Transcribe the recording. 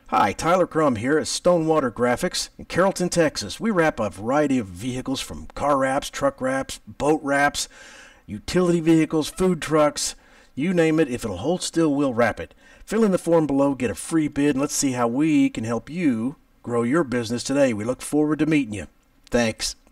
Hi, Tyler Crum here at Stonewater Graphics in Carrollton, Texas. We wrap a variety of vehicles from car wraps, truck wraps, boat wraps, utility vehicles, food trucks, you name it. If it'll hold still, we'll wrap it. Fill in the form below, get a free bid, and let's see how we can help you grow your business today. We look forward to meeting you. Thanks.